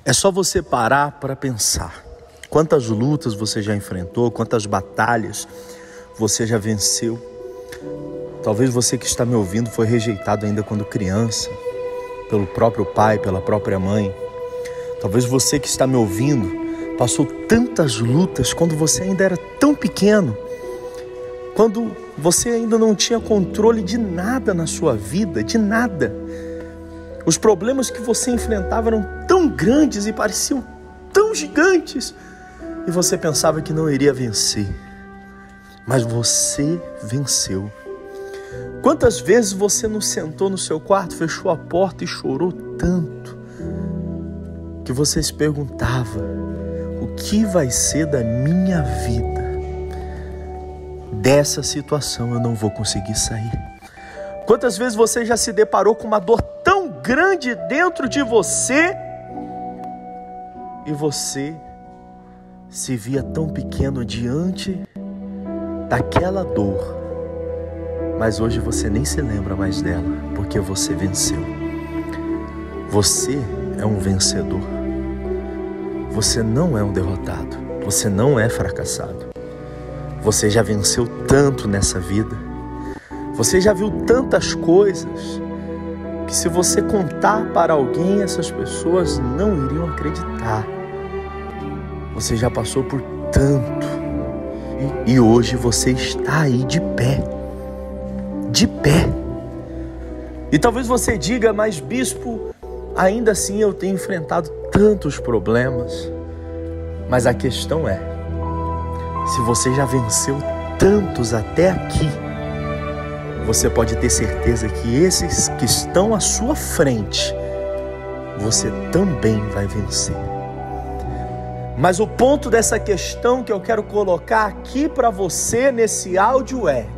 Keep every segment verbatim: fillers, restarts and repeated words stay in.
É só você parar para pensar. Quantas lutas você já enfrentou, quantas batalhas você já venceu. Talvez você que está me ouvindo foi rejeitado ainda quando criança, pelo próprio pai, pela própria mãe. Talvez você que está me ouvindo passou tantas lutas quando você ainda era tão pequeno, quando você ainda não tinha controle de nada na sua vida, de nada. Os problemas que você enfrentava eram tão grandes e pareciam tão gigantes, e você pensava que não iria vencer, mas você venceu. Quantas vezes você não sentou no seu quarto, fechou a porta e chorou tanto, que você se perguntava: o que vai ser da minha vida? Dessa situação eu não vou conseguir sair. Quantas vezes você já se deparou com uma dor tão grande dentro de você e você se via tão pequeno diante daquela dor, mas hoje você nem se lembra mais dela, porque você venceu. Você é um vencedor. Você não é um derrotado. Você não é fracassado. Você já venceu tanto nessa vida. Você já viu tantas coisas que, se você contar para alguém, essas pessoas não iriam acreditar. Você já passou por tanto. E, e hoje você está aí de pé. De pé. E talvez você diga: mas bispo, ainda assim eu tenho enfrentado tantos problemas. Mas a questão é, se você já venceu tantos até aqui, você pode ter certeza que esses que estão à sua frente, você também vai vencer. Mas o ponto dessa questão que eu quero colocar aqui para você nesse áudio é: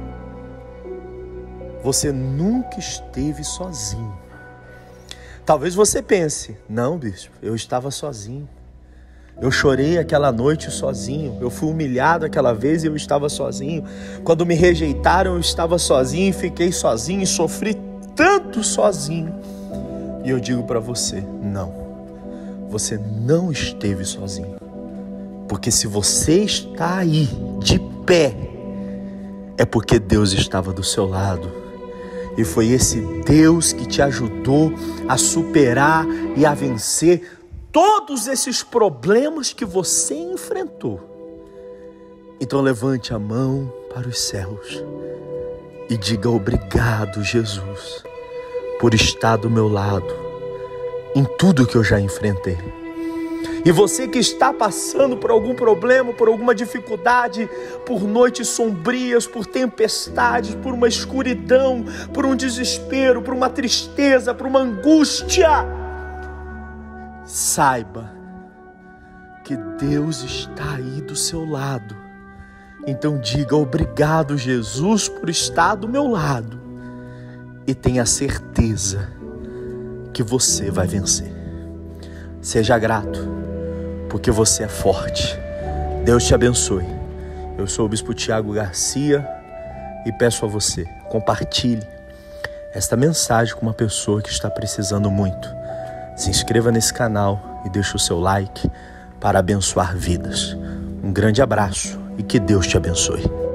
você nunca esteve sozinho. Talvez você pense: não, bispo, eu estava sozinho. Eu chorei aquela noite sozinho. Eu fui humilhado aquela vez e eu estava sozinho. Quando me rejeitaram, eu estava sozinho e fiquei sozinho e sofri tanto sozinho. E eu digo para você: não, você não esteve sozinho. Porque se você está aí de pé, é porque Deus estava do seu lado. E foi esse Deus que te ajudou a superar e a vencer todos esses problemas que você enfrentou. Então levante a mão para os céus e diga: obrigado, Jesus, por estar do meu lado em tudo que eu já enfrentei. E você que está passando por algum problema, por alguma dificuldade, por noites sombrias, por tempestades, por uma escuridão, por um desespero, por uma tristeza, por uma angústia, saiba que Deus está aí do seu lado. Então diga: obrigado, Jesus, por estar do meu lado. E tenha certeza que você vai vencer. Seja grato, porque você é forte. Deus te abençoe. Eu sou o Bispo Tiago Garcia e peço a você: compartilhe esta mensagem com uma pessoa que está precisando muito. Se inscreva nesse canal e deixe o seu like para abençoar vidas. Um grande abraço e que Deus te abençoe.